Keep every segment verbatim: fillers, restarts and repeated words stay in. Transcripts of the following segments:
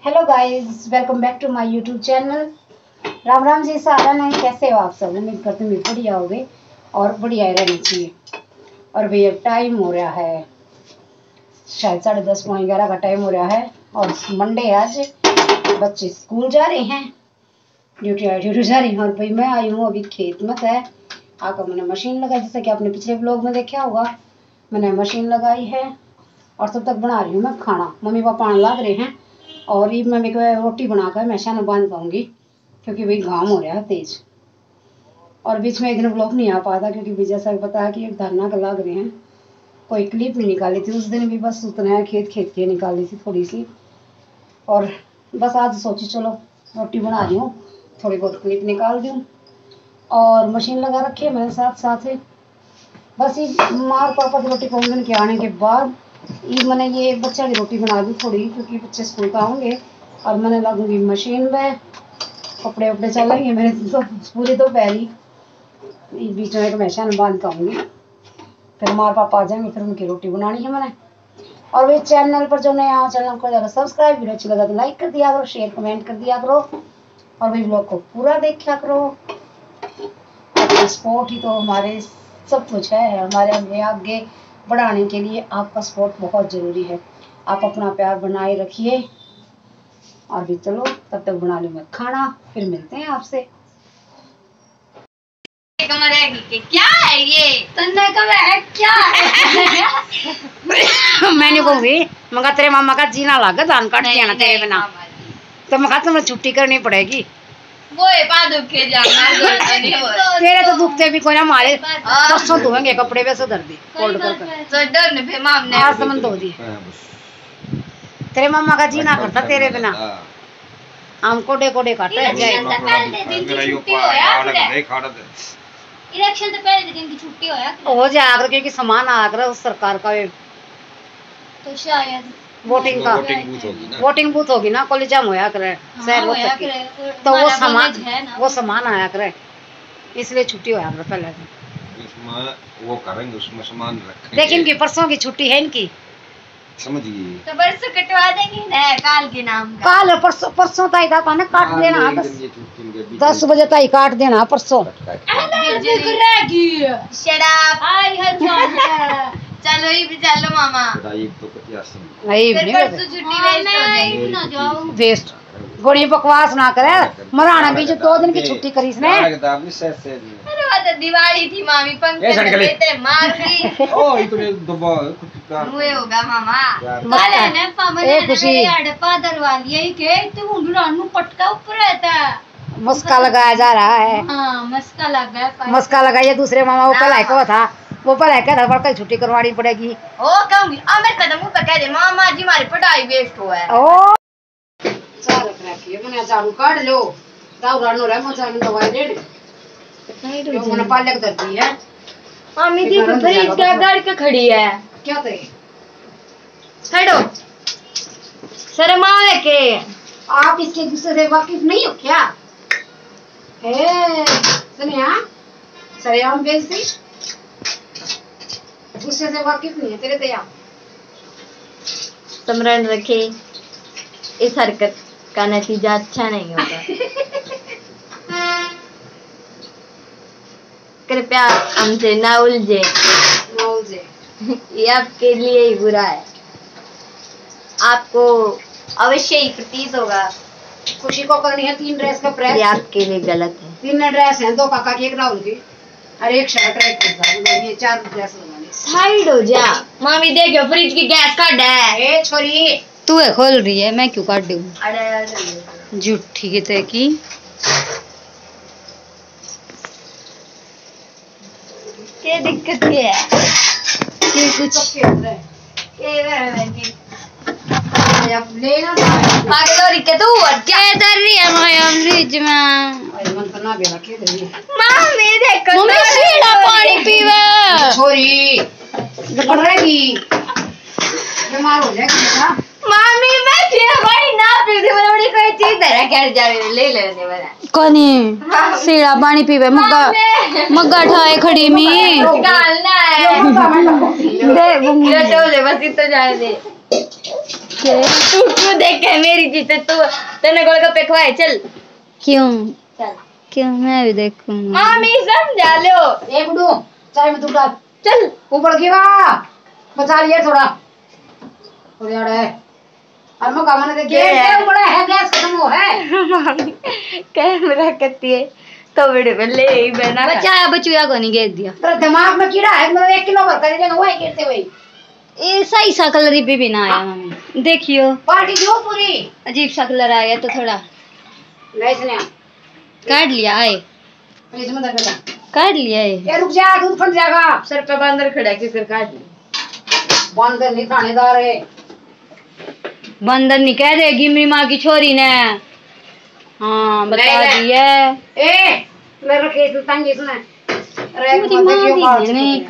Hello guys, welcome back to my YouTube channel. Ram Ram ji, सारा नहीं, कैसे हो आप सब? उम्मीद करते हुए बढ़िया हो गए और बढ़िया रहनी चाहिए। और भैया टाइम हो रहा है शायद साढ़े दस पौने ग्यारह का टाइम हो रहा है और मंडे आज बच्चे स्कूल जा रहे हैं, ड्यूटी ड्यूटी जा रही हैं। और भाई मैं आई हूँ अभी खेत में है, आकर मैंने मशीन लगाई, जैसे कि आपने पिछले ब्लॉग में देखा होगा। मैंने मशीन लगाई है और तब तक बना रही हूँ मैं खाना। मम्मी पापा आने लग रहे हैं और ये मैं को रोटी बनाकर मैं शान बांध पाऊँगी क्योंकि भाई घाम हो रहा है तेज। और बीच में एक दिन ब्लॉग नहीं आ पाता क्योंकि भी जैसा पता है कि एक धरना का लग रहे हैं, कोई क्लिप नहीं निकाली थी उस दिन भी, बस उतना है खेत खेत के निकाली थी थोड़ी सी। और बस आज सोची चलो रोटी बना रही हूँ, थोड़ी बहुत क्लिप निकाल दूँ और मशीन लगा रखी है मैंने साथ साथ है। बस ये माँ और पापा की रोटी पहुँचने के आने के बाद ये मैंने ये बच्चा की रोटी बना दी थोड़ी, क्योंकि बच्चे स्कूल का होंगे। और मैंने लगूंगी मशीन में, कपड़े वपड़े चलेंगे मेरे तो पूरी दोपहरी बीच में एक मैशा बांध पाऊँगी, फिर माँ पापा आ जाएंगे, फिर उनकी रोटी बनानी है मैंने। और वे चैनल पर जो नया चैनल को ज़्यादा सब्सक्राइब, वीडियो अच्छी लगा तो लाइक कर दिया करो, शेयर कमेंट कर दिया करो और भाई ब्लॉग को पूरा देखा करो। सपोर्ट ही तो हमारे सब कुछ है, हमारे हमें आगे बढ़ाने के लिए आपका सपोर्ट बहुत ज़रूरी है। आप अपना प्यार बनाए रखिए और भी चलो तब तक बना लूँ मैं खाना, फिर मिलते हैं आपसे। क्या है ये? तन्ने का है क्या है? मैंने कहूँगी मगर तेरे मामा का जीना लगा धान काट दिया ना तेरे बिना, तो मैं तुम्हें छुट्टी करनी पड़ेगी। वो दुखे जाना तेरे तो दुखते भी कोई ना, हमारे परसों धोएंगे कपड़े वैसे धर दी फोल्ड कर आज समन धो दी। तेरे मामा का जीना करता तेरे बिना, हम कोडे कोडे काटे इलेक्शन से पहले दिन की छुट्टी होया हो जाकर क्योंकि सामान आकर उस सरकार का तो शायद वोटिंग का वोटिंग बूथ होगी ना, कॉलेजा में होया करे शहर तक की, तो वो सामान वो सामान आया करे इसलिए छुट्टी होया करे पहले उसमें वो करेंगे, उसमें सामान रखेंगे। लेकिन की परसों की छुट्टी है इनकी, समझिए तो परसों कटवा देंगे ना काल के नाम का। काल परसों परसों ताई का ना काट देना, दस दस बजे ताई काट देना परसों। चलो ही भी चलो मामा, वेस्ट गोली बकवास ना करे। मराना भी जो दो दिन की छुट्टी करी इसने, दिवाली थी मामी पंखे मार दी ओ इतने दबा हुए होगा मामा। काले ने पामने ने हड़पा दरवा लिया ही के तो हुंडरानू पटका ऊपर रहता है। मस्का लगाया जा रहा है। हां मस्का लगा है, मस्का लगाइए दूसरे मामा वो कल है को था, वो पर है क्या धरपड़ कल छुट्टी करवानी पड़ेगी। ओ कहूंगी आ मेरे कदम ऊपर कह दे मामा जी हमारी पढ़ाई वेस्ट हुआ है। ओ सारा रखिए मैंने झाड़ू काट लो, दाऊ रानो रे मजा में दवाई दे जो मैंने पालक कर दी है। मामी दी फ्रिज के गाड़ी के खड़ी है क्या थे हेडो शर्मावे के आप इसके गुस्से से वाकिफ नहीं हो क्या? ए सुनिया सरेआम बेइज्जती गुस्से से वाकिफ नहीं है तेरे दया। स्मरण रखे इस हरकत का नतीजा अच्छा नहीं होगा। कृपया हमसे ना उलझे, ना उलझे ये आपके लिए ही बुरा है। आपको अवश्य ही प्रतीत होगा खुशी को करनी है तीन ड्रेस का प्रेस, ये आपके लिए गलत है। तीन ड्रेस हैं, दो काका की एक राहुल की और एक शर्ट एक ये चार ड्रेस लगानी। साइड हो जा मामी, देखो फ्रिज की गैस काट है। ए छोरी तू है खोल रही है, मैं क्यों काट दूं? अरे झूठी की ते की क्या दिक्कत क्या है कि कुछ के अंदर है ये है कि अब लेना पागल के तू क्या कर रही है माया फ्रिज में? अरे मन करना भी रखे दे मामी देखो मम्मी सीधा पानी पीवे छोरी पड़ रहेगी बीमार हो जाएगी बेटा। मामी मैं फिर पानी ना पी दे बड़ी बड़ी कोई चीज दे रहा कर जावे ले ले दे बड़ा कोनी सीधा पानी पीवे मग्गा मग्गा ठाए खड़ी में डालना है दे ये तो दे बस इतना जाने दे देखे तू क्यों देखे मेरी चीज तू तेने गोलगप्पे खवाए चल क्यों चल क्यों मैं भी देखूंगी मामी समझा लो एक दो चाय में दूध चल ऊपर गिरा बचा लिया थोड़ा हो यार है और मैं काम ने गैस ऊपर है गैस खत्म हो है कैमरा करती है तो बड़े पहले ही बना बचाया बचुया को नहीं गिर दिया तेरा दिमाग में कीड़ा है मतलब एक किलो भर कर देगा वही गिरते हुए ऐसा ही सा कलर भी भी ना आया मम्मी देखियो पार्टी जो पूरी अजीब सा कलर आया तो थोड़ा गैस ने काट लिया आए इसमें दर्द का काट लिया है ये रुक जा दूध फट जाएगा सर पे बंदर खड़ा के कर काट लिया बंदर नहीं थानेदार है बंदर नहीं कह रहे गिमरी माँ की छोरी ने हाँ बता दिए ए ले रखे तू तंग इसने अरे मेरी माँ दी है एक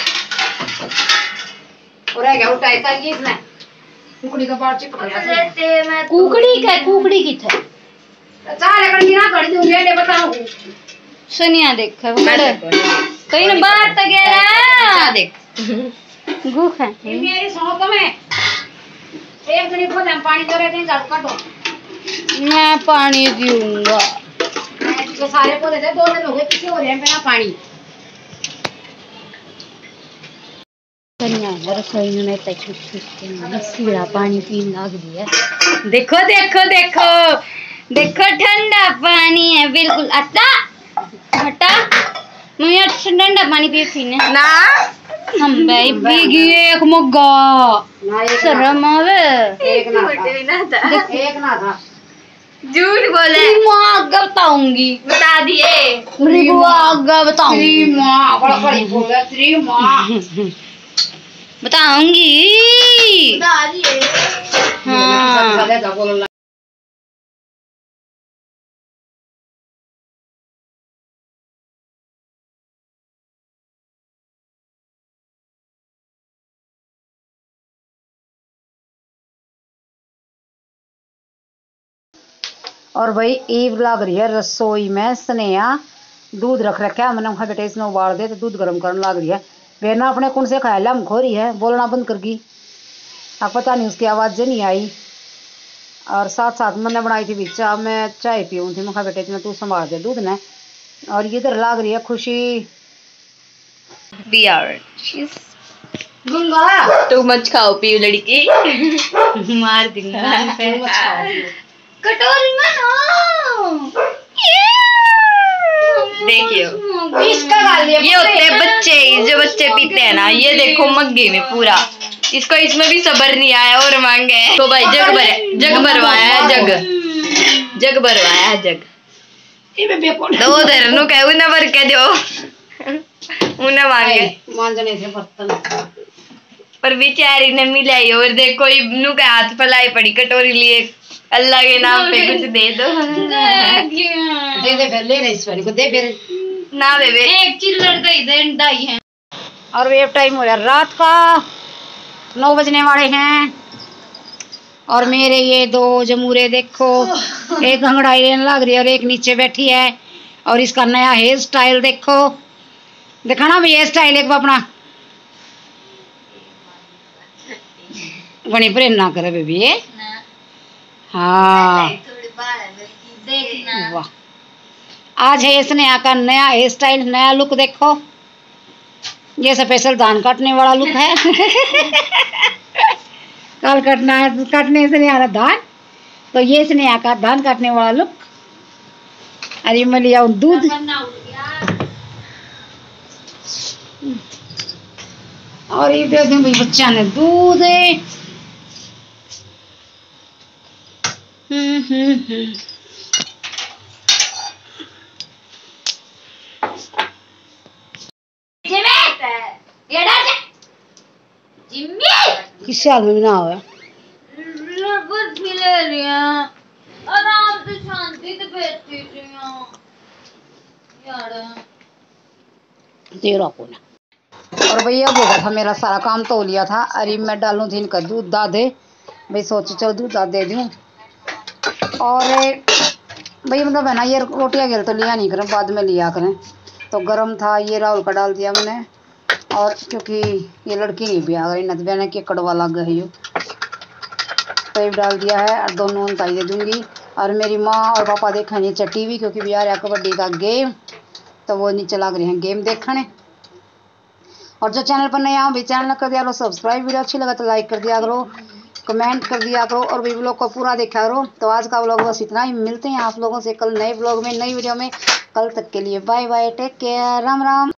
और है क्या उठाई कर ये इसने कुकड़ी का पार चिपक गया कुकड़ी का कुकड़ी की था चार एकड़ की ना कर दूं ले ले बताऊं सुनिया देख कहीं ना बाहर तक गया देख गुख है ये मेरी सोच में एक दिन को हम पानी दे रहे थे झाड़ू काटो मैं पानी पीऊंगा तो सारे पौधे थे दो दिन हो गए किसी हो रहे हैं बिना पानी कन्या रसोई में तक कुछ सीधा पानी पीने लग दिया देखो देखो देखो देखो ठंडा पानी है बिल्कुल अच्छा हटा मैं ठंडा पानी पी पीने ना हम भाई भीगी एक मुग्गा ना एक शर्म आवे एक ना था एक ना था झूठ बोले माँ आगे बताऊंगी बता दिए मेरी बुआ आगे बताऊंगी तेरी माँ बड़ा बड़ी बोल रहा तेरी माँ बताऊंगी बता दिए हाँ और भाई ईव लग रही है रसोई में स्नेहा दूध रख रखा है मैंने कहा बेटे इसमें उबाल दे तो दूध गर्म करने लग रही है बेना अपने कौन से खाया हम खो रही है बोलना बंद कर गई अब पता नहीं उसकी आवाज़ नहीं आई और साथ साथ मैंने बनाई थी बीच अब मैं चाय पीऊँ थी मैं कहा बेटे इसमें तू संभाल दे दूध ने और इधर लग रही है खुशी तू मच खाओ पियो लड़की मार दूंगा कटोरी में ना देखियो इसका डाल दिया ये होते हैं बच्चे जो बच्चे पीते हैं ना ये देखो मग्गे में पूरा इसको इसमें भी सबर नहीं आया और मांगे तो भाई जग भर जग भरवाया है जग जग भरवाया है जग दो धर नु कह उन्हें भर के दो उन्हें मांगे मांजने से बर्तन पर बेचारी ने मिलाई और देखो नु का हाथ फैलाई पड़ी कटोरी लिए अल्लाह के नाम पे कुछ दे दो दे दे फिर ले रही इस वाली को दे फिर ना बेबे एक चिल्लर का इधर ढाई है और वेब टाइम हो रहा है रात का नौ बजने वाले हैं और मेरे ये दो जमूरे देखो एक अंगड़ाई लेने लग रही है और एक नीचे बैठी है और इसका नया हेयर स्टाइल देखो दिखाना भी हेयर स्टाइल एक अपना बनी प्रेम ना करे बेबी ये हाँ वाह आज है स्नेहा का नया हेयर स्टाइल नया लुक देखो ये स्पेशल धान काटने वाला लुक है कल कटना है काटने से नहीं आ रहा धान तो ये स्नेहा का धान काटने वाला लुक अरे मैं लिया हूँ दूध और ये दे दूँ भाई बच्चा ने दूध हम्म हम्म हम्म किस हाल में ना हुआ आराम से शांति से बैठती थी यार तेरा कौन और भैया वो था मेरा सारा काम तो लिया था अरे मैं डालूं थी इनका दूध दा दे भाई सोचे चलो दूध दा दे दूं और भाई मतलब है ना ये रोटियां गिर तो लिया नहीं करें बाद में लिया करें तो गरम था ये राहुल का डाल दिया मैंने और क्योंकि ये लड़की नहीं भी आ गई न तो बहना के कड़वा लग गई हो सब्सक्राइब डाल दिया है और दोनों ताई दे दूंगी। और मेरी माँ और पापा देखा नीचे टीवी क्योंकि भी आ रहा कबड्डी का गेम, तो वो नीचे लग रहे हैं गेम देखने। और जो चैनल पर नया हो भी चैनल कर दिया करो सब्सक्राइब, वीडियो अच्छी लगा तो लाइक कर दिया करो, कमेंट कर दिया करो और भी व्लॉग को पूरा देखा करो। तो आज का व्लॉग बस इतना ही, मिलते हैं आप लोगों से कल नए व्लॉग में नई वीडियो में। कल तक के लिए bye bye, take care, Ram Ram.